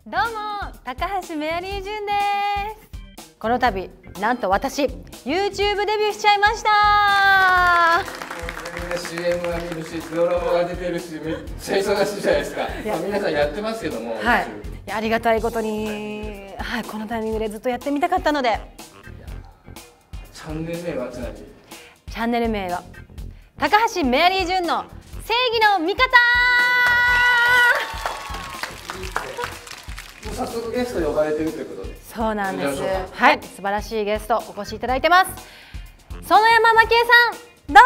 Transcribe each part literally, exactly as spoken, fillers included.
どうも、高橋メアリージュンです。この度、なんと私 ユーチューブ デビューしちゃいました。 シーエム が見るし、ドラマが出てるし、めっちゃ忙しいじゃないですか。まあ、皆さんやってますけども、 はい、いやありがたいことに、はい、このタイミングでずっとやってみたかったので。 チャンネル名はつまりチャンネル名は高橋メアリージュンの正義の味方。 早速ゲスト呼ばれてるということで。 そうなんです。はい、素晴らしいゲストお越しいただいてます。園山真紀恵さん、ど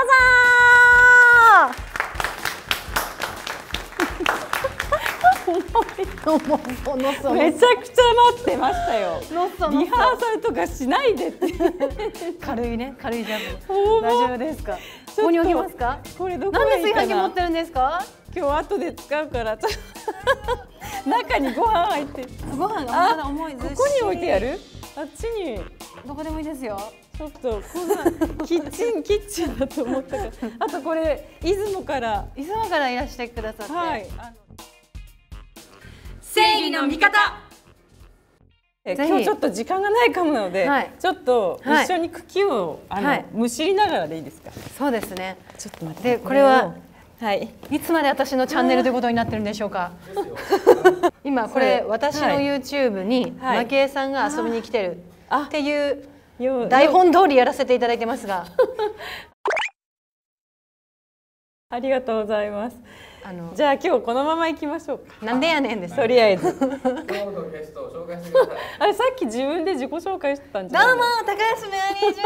うぞ。 めちゃくちゃ待ってましたよ。リハーサルとかしないでって。 軽いね、軽いジャンプ。大丈夫ですか。ここに置きますか。 これどこがいいかな。 なんで炊飯器持ってるんですか。 今日後で使うから。中にご飯入ってる。 ご飯がまだ重い。 ここに置いてやる。あっちに。 どこでもいいですよ。 ちょっとこんなキッチンキッチンだと思ったから。あとこれ出雲から出雲からいらしてくださって。 はい。 正義の味方。 今日ちょっと時間がないかもなので、はい、ちょっと一緒に茎を、はい、あの、はい、むしりながらでいいですか。 そうですね。 ちょっと待って。 でこれははい。 いつまで私のチャンネルということになってるんでしょうか。今これ私の ユーチューブ に真紀恵さんが遊びに来てるっていう台本通りやらせていただいてますが。 ありがとうございます。あのじゃあ今日このまま行きましょうか。 なんでやねんです。 とりあえず。 今日のゲストを紹介してください。 あれさっき自分で自己紹介してたんじゃない。 どうも高橋メアリージュンです。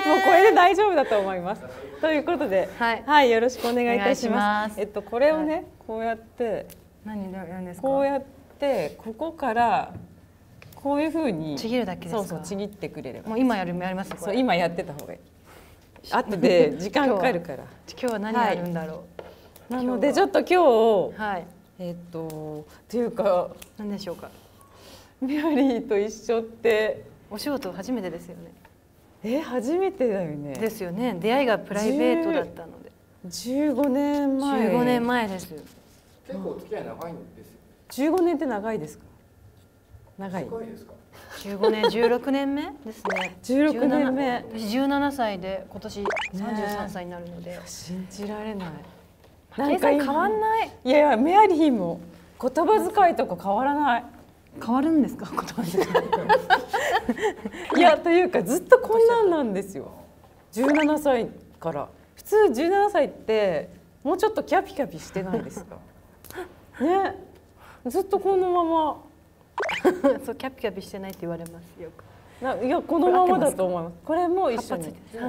もうこれで大丈夫だと思います。ということで、はい、はい、よろしくお願いいたします。えっとこれをね、こうやって何なんですか。 こうやってここからこういう風にちぎるだけですか。 そうそうちぎってくれれば。 もう今やるやります。 そう今やってた方がいい。後で時間かかるから。 今日は何やるんだろう。 なのでちょっと今日、はい、えっとっていうか何でしょうか。 メアリーと一緒ってお仕事初めてですよね。 え初めてだよね。 ですよね。出会いがプライベートだったので。 じゅうごねんまえ。 じゅうごねんまえです。 結構お付き合い長いんですよ。 じゅうごねんって長いですか。長い。 長いですか。 じゅうごねん、じゅうろくねんめですね。 じゅうろくねんめ。 私じゅうななさいで今年さんじゅうさんさいになるので。 信じられない。 なんか変わんない。 いやいやメアリーも言葉遣いとか変わらない。 変わるんですか言葉遣い。いやというかずっとこんなんなんですよ。じゅうななさいから普通じゅうななさいってもうちょっとキャピキャピしてないですか。ね、ずっとこのまま。 そうキャピキャピしてないって言われますよく。 ないやこのままだと思います。これも一緒に。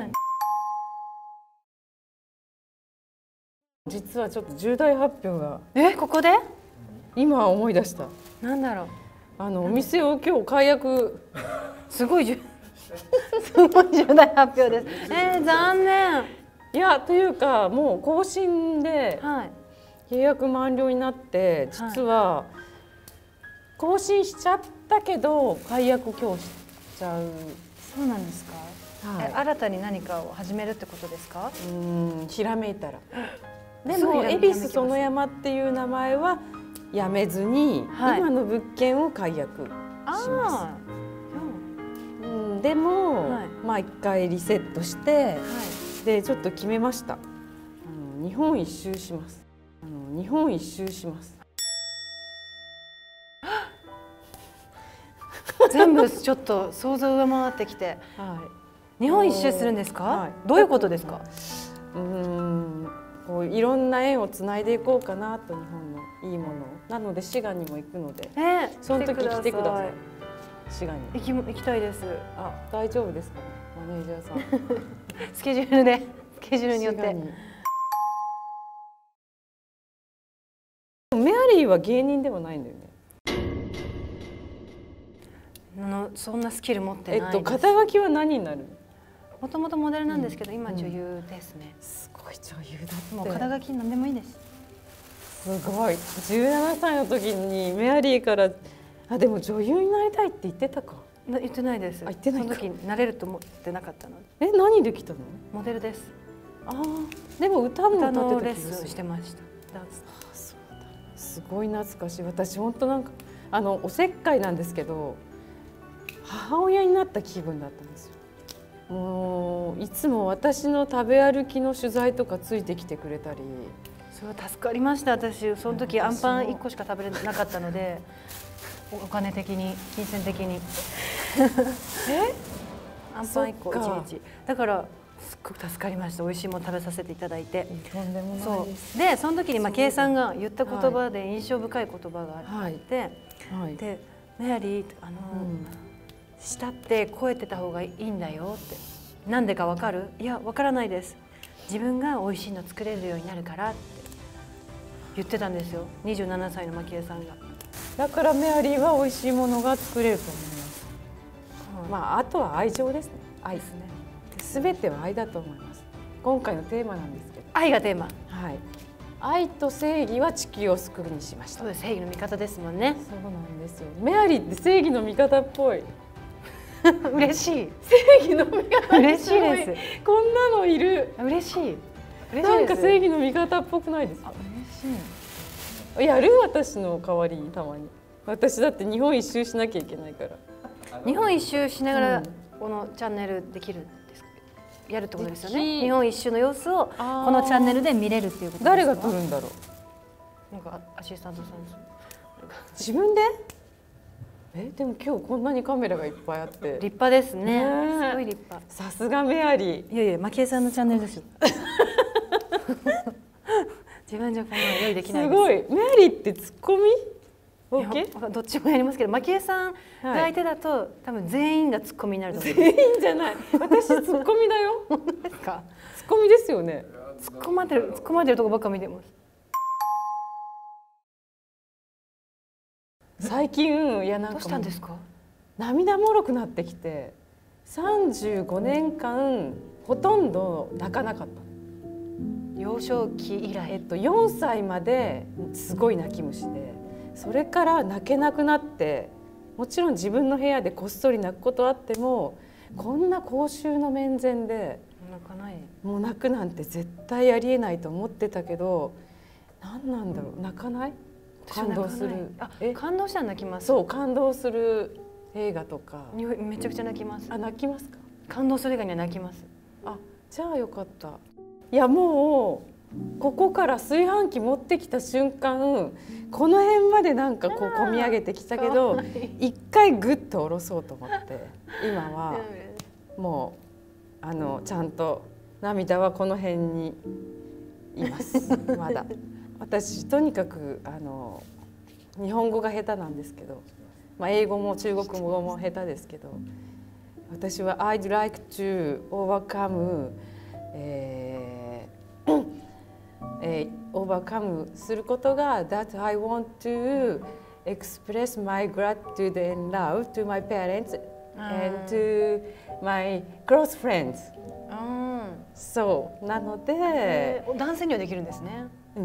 実はちょっと重大発表が。 えここで？ 今思い出した。 なんだろう。 あのお店を今日解約。 すごいじゅすごい重大発表です。えー、残念。 いやというかもう更新で契約満了になって実は更新しちゃったけど解約今日しちゃう。 そうなんですか。はい、新たに何かを始めるってことですか？ うんひらめいたら。でも恵比寿園山っていう名前はやめずに、はい、今の物件を解約します。うん、でも、はい、まあ一回リセットして、はい、でちょっと決めました。あの日本一周します。あの日本一周します。 全部ちょっと想像上回ってきて、はい、日本一周するんですか？はい、どういうことですか？ うん。こういろんな縁をつないでいこうかなと日本のいいものなので滋賀にも行くので、えー、その時来てください。滋賀に行き行きたいです。 あ大丈夫ですかねマネージャーさん。 スケジュールでスケジュールによって。 メアリーは芸人ではないんだよね。 のそんなスキル持ってないです。 えっと肩書きは何になる？ もともとモデルなんですけど、今女優ですね。 すごい女優だって。 もう肩書きなんでもいいです。 すごい。じゅうななさいの時にメアリーからあでも女優になりたいって言ってたか。 言ってないです。 あ言ってないか。 その時なれると思ってなかったので。え何できたの？ モデルです。 ああでも歌も歌ってたレッスンしてました。 あそうだ。すごい懐かしい。私本当なんかあのおせっかいなんですけど母親になった気分だったんですよ。もういつも私の食べ歩きの取材とかついてきてくれたり。 それは助かりました。私その時アンパンいっこしか食べれなかったのでお金的に金銭的にえアンパンいっこいちにちだからすっごく助かりました。美味しいもの食べさせていただいて。 とんでもないです。 でその時にまあ圭さんが言った言葉で印象深い言葉があって、はい、でメアリーあの、うん、舌って肥えてた方がいいんだよって。なんでかわかる？いやわからないです。自分が美味しいの作れるようになるからって言ってたんですよ。にじゅうななさいの蒔絵さんが。 だからメアリーは美味しいものが作れると思います。うん、まああとは愛情ですね。愛ですね。すべては愛だと思います。今回のテーマなんですけど。 愛がテーマ。 はい。愛と正義は地球を救うにしました。 そうです。正義の味方ですもんね。 そうなんですよ。メアリーって正義の味方っぽい。 嬉しい。 正義の味方。 嬉しいです。 こんなのいる。 嬉しい。 なんか正義の味方っぽくないですか。 嬉しい。 やる私の代わりにたまに。私だって日本一周しなきゃいけないから。 日本一周しながらこのチャンネルできるんですか。やるってことですよね。日本一周の様子をこのチャンネルで見れるっていうことですか。 誰が撮るんだろう。なんかアシスタントさん。 自分で？え、でも今日こんなにカメラがいっぱいあって。 立派ですね。すごい立派。 さすがメアリー。 いやいや、蒔絵さんのチャンネルですよ。自分じゃこんなの用意できないです。 すごい。メアリーってツッコミ？オッケー？ どっちもやりますけど、蒔絵さんが相手だと多分全員がツッコミになると思う。 全員じゃない。私ツッコミだよ。 本当ですか？ ツッコミですよね。 突っ込まれてる、突っ込まれてるとこばっか見てます。 最近いやなんかどうしたんですか？ 涙もろくなってきて、さんじゅうごねんかんほとんど泣かなかった。 幼少期以来、 えっとよんさいまですごい泣き虫で、それから泣けなくなって、もちろん自分の部屋でこっそり泣くことあっても、こんな公衆の面前で泣かない。 もう泣くなんて絶対ありえないと思ってたけど、何なんだろう、泣かない？感動する。 あ、感動したら泣きます。 そう、感動する映画とか。 めちゃくちゃ泣きます。 あ、泣きますか？ 感動する以外には泣きます。 あ、じゃあよかった。いやもうここから炊飯器持ってきた瞬間、この辺までなんかこう込み上げてきたけど、一回グッと下ろそうと思って、今はもうあのちゃんと涙はこの辺にいます。まだ。私とにかくあの日本語が下手なんですけど、まあ、英語も中国語も下手ですけど、私は I'd like to overcome、えーえー、overcome することが that I want to express my gratitude and love to my parents and to my close friends。そうなので、 男性にはできるんですね。 うん、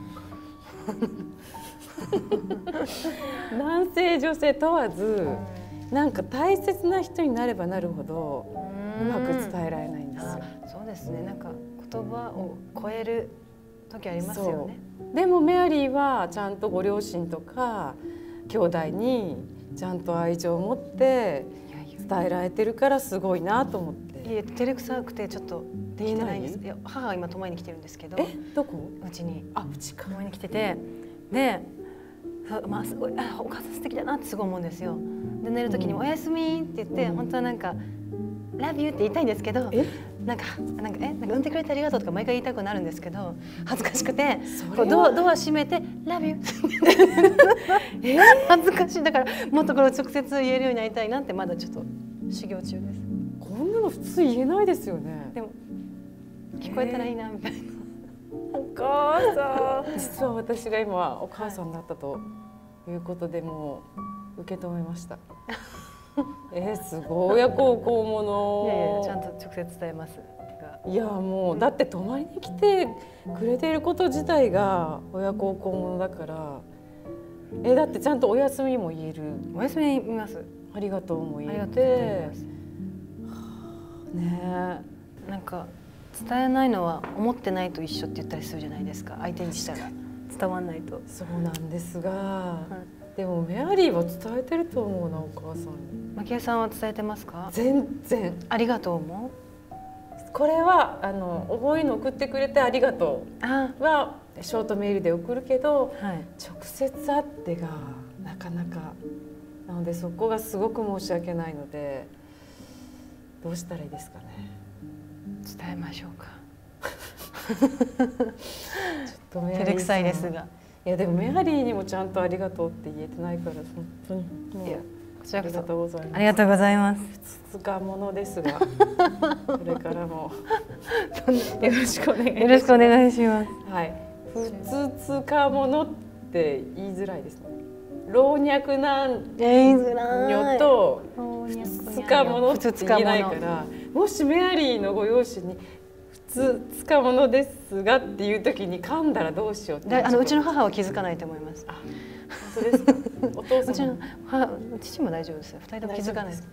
男性女性問わず、なんか大切な人になればなるほどうまく伝えられないんですよ。 そうですね。なんか言葉を超える時ありますよね。 でもメアリーはちゃんとご両親とか兄弟にちゃんと愛情を持って伝えられてるからすごいなと思って。 いや、照れくさくてちょっとできてないんです。いや、母が今泊まりに来てるんですけど。 え、どこ？ うちに。 あ、うちか。 泊まりに来てて、で、まあすごい、あ、お母さん素敵だなってすごい思うんですよ。で、寝る時におやすみって言って、本当はなんかラブユーって言いたいんですけど、なんかなんかえ、なんか産んでくれてありがとうとか毎回言いたくなるんですけど、恥ずかしくて、こうドアドア閉めてラブユー。え、恥ずかしい。だからもっとこれを直接言えるようになりたいなってまだちょっと修行中です。 こんなの普通言えないですよね。 でも聞こえたらいいなみたいな。 お母さん、実は私が今お母さんだったということでもう受け止めました。えー、すごい親孝行者。 いやいや、ちゃんと直接伝えますが。 いやもうだって泊まりに来てくれていること自体が親孝行者だから。えー、だってちゃんとお休みも言える。 お休み見ます。 ありがとうも言えて。ねえ、 なんか伝えないのは思ってないと一緒って言ったりするじゃないですか。相手にしたら伝わんないと。 そうなんですが、 でもメアリーは伝えてると思うな、お母さんに。 マキエさんは伝えてますか？ 全然。 ありがとうも。 これはあのこういうの送ってくれてありがとうはショートメールで送るけど、はい、直接会ってがなかなかなので、そこがすごく申し訳ないので、どうしたらいいですかね。 伝えましょうか。 ちょっと照れくさいですが、 いやでもメアリーにもちゃんとありがとうって言えてないから、本当にもういやこちらこそありがとうございます。 ありがとうございます。 ふつかものですが、これからもよろしくお願いします。 よろしくお願いします。 はい、ふつつかものって言いづらいですね。老若男女とふつつかものって言えないから、もしメアリーのご両親にふつつかものですがっていう時に噛んだらどうしようって。 あのうちの母は気づかないと思います。 あ、本当ですか。お父さん、 うちの母、父も大丈夫ですよ。二人とも気づかないです。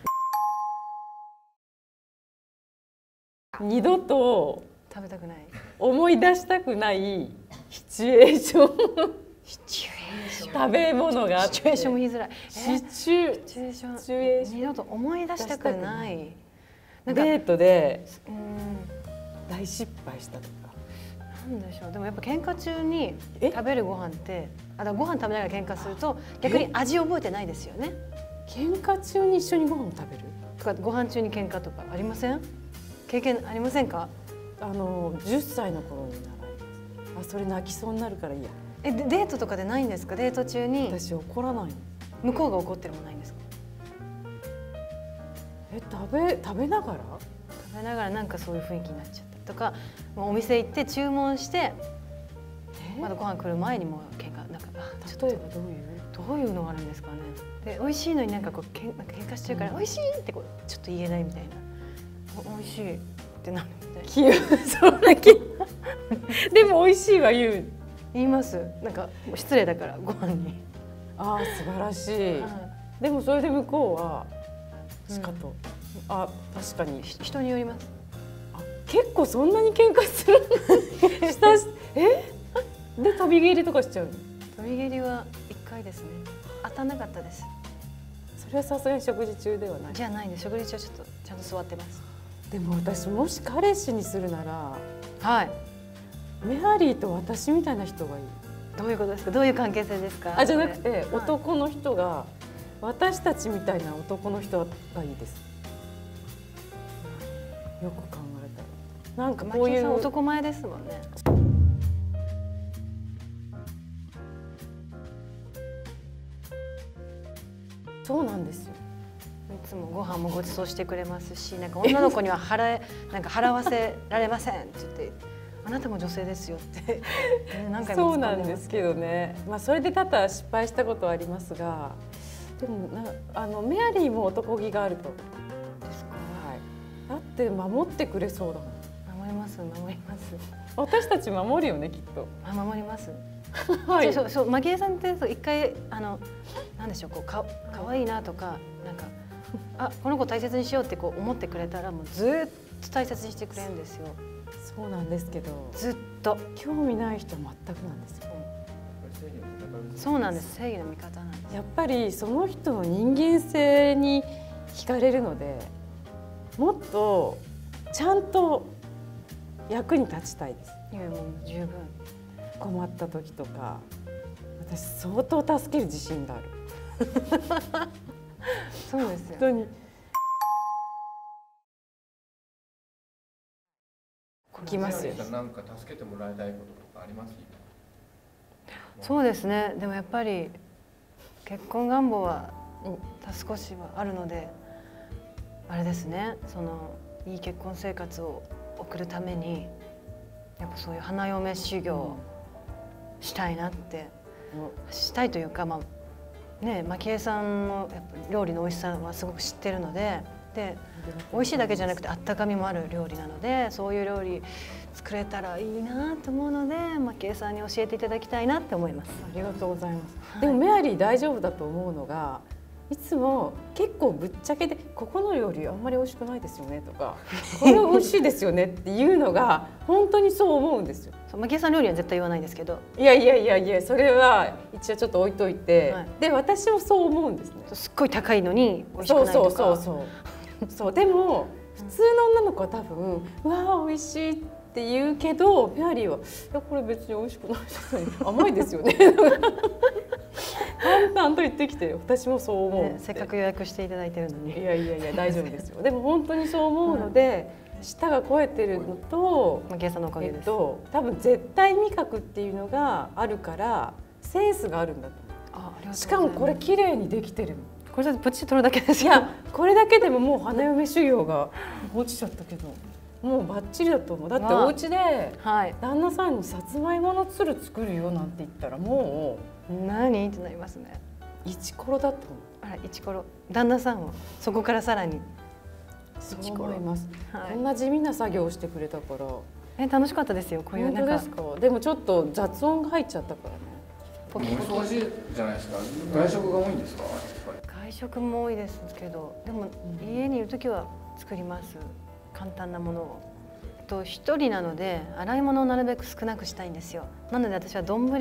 二度と食べたくない、 思い出したくないシチュエーション。 シチュエーション。 食べ物があって。 シチュエーションも言いづらい。 シチュエーション。 二度と思い出したくない。 デートで大失敗したとか。 なんでしょう。でもやっぱ喧嘩中に食べるご飯って、あ、だご飯食べながら喧嘩すると逆に味覚えてないですよね。 喧嘩中に一緒にご飯を食べるとか、ご飯中に喧嘩とかありません？経験ありませんか？ あのじゅっさいの頃に習います。あ、それ泣きそうになるからいいや。 え、デートとかでないんですか？デート中に私怒らないの。 向こうが怒ってるもないんですか？ え、食べ食べながら食べながらなんかそういう雰囲気になっちゃったとか、もうお店行って注文してまだご飯来る前にもう喧嘩なんか、 例えばどういうどういうのがあるんですかね。で美味しいのになんかこうけんなんか喧嘩してるから、うん、美味しいってこうちょっと言えないみたいな、美味しいってなるみたいな。 そうだけでも美味しいは言う言います。なんか失礼だからご飯に。 ああ、素晴らしい、はい、でもそれで向こうはしかと、うん、あ、確かに人によります。 あ、結構そんなに喧嘩するしたしえで飛び蹴りとかしちゃうの？ 飛び蹴りはいっかいですね。当たんなかったです。 それはさすがに食事中ではない？ じゃないんで、食事中はちょっとちゃんと座ってます。 でも私もし彼氏にするなら、 はい、 メアリーと私みたいな人がいい。 どういうことですか？どういう関係性ですか？ あ、じゃなくて、男の人が私たちみたいな男の人がいいです。よく考えたらなんかこういう男前ですもんね。 そうなんですよ。 いつもご飯もご馳走してくれますし、なんか女の子には払えなんか払わせられませんって言って、あなたも女性ですよって何回もそうなんですけどね。まあそれで多々失敗したことはありますが、でもなあのメアリーも男気があると。ですか。はい。だって守ってくれそうだもん。 守ります守ります。 私たち守るよね、きっと。 あ、守ります。 はい。 そうそう、マキエさんって一回あのなんでしょう、こうか可愛いなとかなんかあ、この子大切にしようってこう思ってくれたらもうずっと大切にしてくれるんですよ。 そうなんですけど、 ずっと興味ない人は全くなんですよ。 そうなんです。正義の味方なんです。 やっぱりその人の人間性に惹かれるので、もっとちゃんと役に立ちたいです。 いや、もう十分。 困った時とか、私相当助ける自信がある。 そうですよ。 本当に。きますよ。 なんか助けてもらいたいこととかあります？ そうですね。でもやっぱり結婚願望は少しはあるので、あれですね。そのいい結婚生活を送るためにやっぱそういう花嫁修行をしたいなって、うん、したいというか、まあね、マキエさんのやっぱ料理の美味しさはすごく知ってるので。で美味しいだけじゃなくてあったかみもある料理なので、そういう料理作れたらいいなと思うので、マキエさんに教えていただきたいなって思います。 ありがとうございます。はい、でもメアリー大丈夫だと思うのが、 いつも結構ぶっちゃけで「ここの料理あんまり美味しくないですよね」とか「これは美味しいですよね」っていうのが本当にそう思うんですよ。 蒔絵さん料理は絶対言わないですけど、 いやいやいやいや、それは一応ちょっと置いといて、はい、で私もそう思うんですね。 すっごい高いのに美味しくないとか。そうそうそうそうそうでも普通の女の子は多分「うわー美味しい」って言うけど、メアリーは「いやこれ別に美味しくないですよね、甘いですよね」淡々と言ってきて、私もそう思う、ね、 せっかく予約していただいてるのに。 いやいやいや大丈夫ですよ。でも本当にそう思うので、うん、舌が肥えてるのと、 蒔絵さんのおかげです。 えっと、多分絶対味覚っていうのがあるからセンスがあるんだと思う。あ、ありがとうございます。しかもこれ綺麗にできてるの。 これだってプチ取るだけですよ。 いやこれだけでももう花嫁修行が落ちちゃったけど、もうバッチリだと思う。だってお家で旦那さんにさつまいものつる作るよなんて言ったらもう何ってなりますね。 イチコロだと思う。 あらイチコロ。旦那さんはそこからさらに。 そう思います。はい、こんな地味な作業をしてくれたから。 え楽しかったですよ。こういうなんか。 本当ですか。でもちょっと雑音が入っちゃったからね。 お忙しいじゃないですか。外食が多いんですか。 外食も多いですけど、でも家にいる時は作ります。簡単なものを。と一人なので洗い物をなるべく少なくしたいんですよ。なので私は丼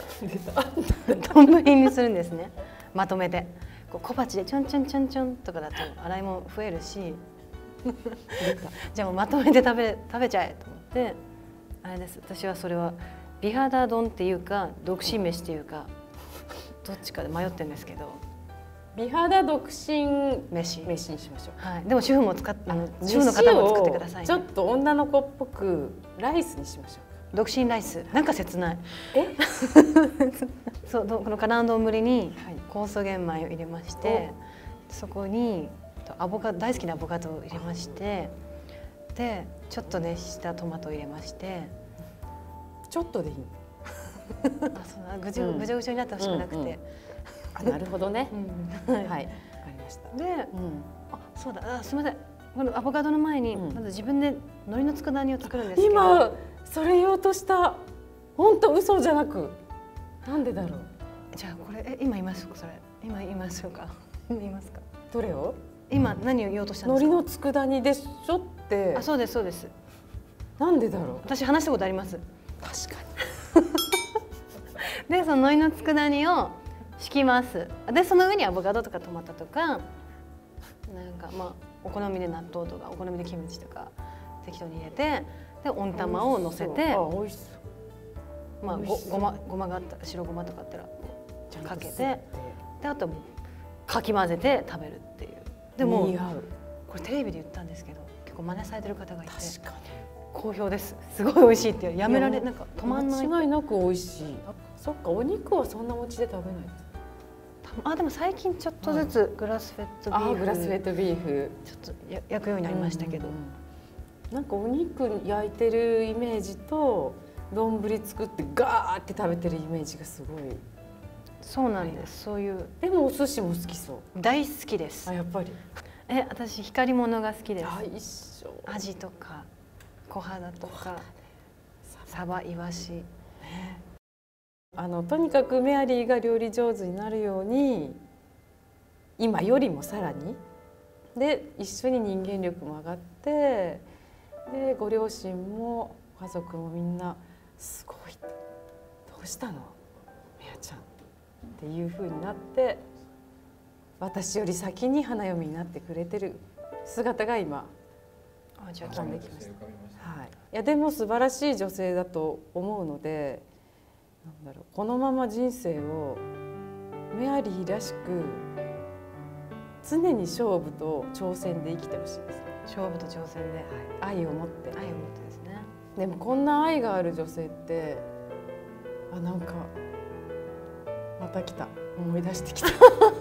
丼にするんですね。まとめてこう小鉢でちょんちょんちょんちょんとかだと洗い物増えるしじゃあもうまとめて食べ食べちゃえと思ってあれです。私はそれは美肌丼っていうか独身飯っていうかどっちかで迷ってるんですけど。 美肌独身飯飯にしましょう。 はい。でも主婦も使っあの主婦の方も作ってくださいね。 ちょっと女の子っぽくライスにしましょう。独身ライスなんか切ない。え？そうこのカナン丼に酵素玄米を入れまして、そこにアボカド大好きなアボカドを入れまして、でちょっと熱したトマトを入れまして、 ちょっとでいい。 あそうぐじゅぐじょぐじょになってほしくなくて。 なるほどね。はい、わかりました。 で、あ、そうだ、あ、すみません。このアボカドの前にまず自分で海苔の佃煮を作るんですけど。 今それ言おうとした。本当嘘じゃなく。なんでだろう。 じゃあこれえ今言いますそれ。今言いましょうか。言いますか。 どれを？ 今何を言おうとしたんですか。 海苔の佃煮でしょって。 あ、そうですそうです。 なんでだろう。 私話したことあります。 確かに。でその海苔の佃煮を敷きます。でその上にアボカドとかトマトとかなんかまあお好みで納豆とかお好みでキムチとか適当に入れて、で温玉を乗せて、まあごごまごまがあったら白ごまとかあったらかけて、であとかき混ぜて食べるっていう。でもこれテレビで言ったんですけど結構真似されてる方がいて好評です。すごい美味しいってやめられなんか止まんない。 間違いなく美味しい。そっかお肉はそんなお家で食べない。 あでも最近ちょっとずつグラスフェットビーフ、 グラスフェットビーフちょっとや焼くようになりましたけど、 なんかお肉焼いてるイメージと丼作ってガーって食べてるイメージがすごい。 そうなんです。そういうでもお寿司も好きそう。 大好きです。 あやっぱり。 え私光り物が好きです。 あ一緒。 アジとか小肌とかサバイワシ。 あのとにかくメアリーが料理上手になるように今よりもさらにで一緒に人間力も上がってでご両親も家族もみんなすごいどうしたのメアちゃんっていう風になって私より先に花嫁になってくれてる姿が今浮かんできました。 はい、いやでも素晴らしい女性だと思うので。なんだろうこのまま人生をメアリーらしく常に勝負と挑戦で生きてほしいですね。 勝負と挑戦で、 はい、愛を持って愛を持ってですね。 でもこんな愛がある女性ってあなんかまた来た思い出してきた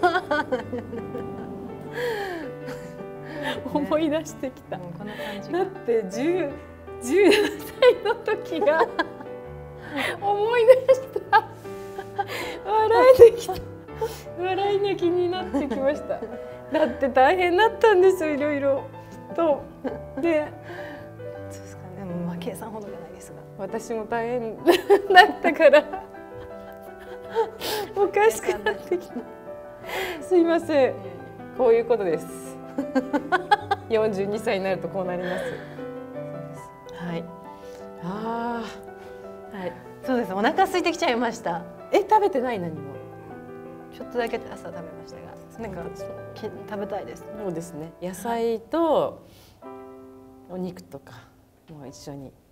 思い出してきた。 もうこの感じだってじゅう、じゅうななさいの時が思い出した笑えてきた笑い泣きになってきましただって大変だったんですよいろいろとでそうですかね。でも蒔絵さんほどじゃないですが私も大変だったからおかしくなってきたすいません。こういうことです。よんじゅうにさいになるとこうなります。はい。ああ。はい。 そうです。お腹空いてきちゃいました。 え、食べてない何も。 ちょっとだけ朝食べましたが、なんか食べたいです。 そうですね。野菜とお肉とかも一緒に。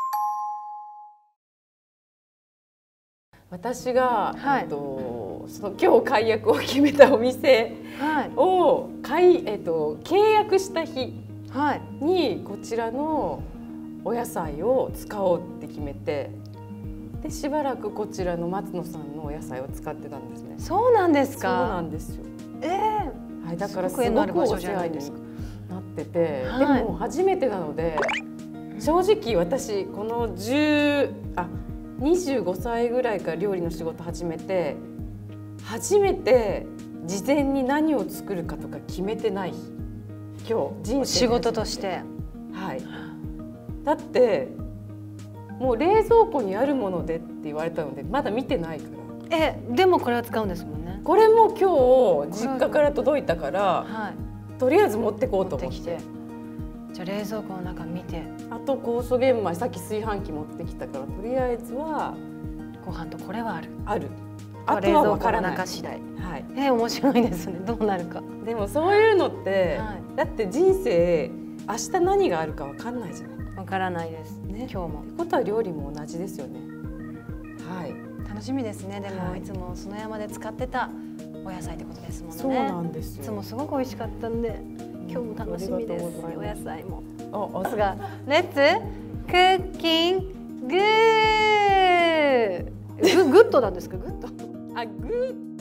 私が、はい、えっとその今日解約を決めたお店を、はい、えっと契約した日にこちらのお野菜を使おうって決めて、でしばらくこちらの松野さんのお野菜を使ってたんですね。 そうなんですか。 そうなんですよ。 ええー、 はい、だからすごくお世話になってて、はい、でも初めてなので、正直私このじゅうあにじゅうごさいぐらいから料理の仕事始めて、初めて事前に何を作るかとか決めてない今日人生仕事として、 はい、だってもう冷蔵庫にあるものでって言われたのでまだ見てないから。 え、でもこれは使うんですもんね。 これも今日実家から届いたから、はい、とりあえず持ってこうと思って。 じゃあ冷蔵庫の中見て、 あと酵素玄米さっき炊飯器持ってきたから、とりあえずはご飯とこれはあるある。 あとは分からない。中次第。はい。えー、面白いですね。どうなるか。 でもそういうのって、はい、だって人生明日何があるか分かんないじゃない。 分からないですね。今日も。 ってことは料理も同じですよね。はい。 楽しみですね。でも、はい、いつも園山で使ってたお野菜ってことですもんね。 そうなんですよ。 いつもすごく美味しかったんで。今日も楽しみです。お野菜も。お、さすが。レッツクッキング。ググッドなんですか？グッド。 あ、グッド。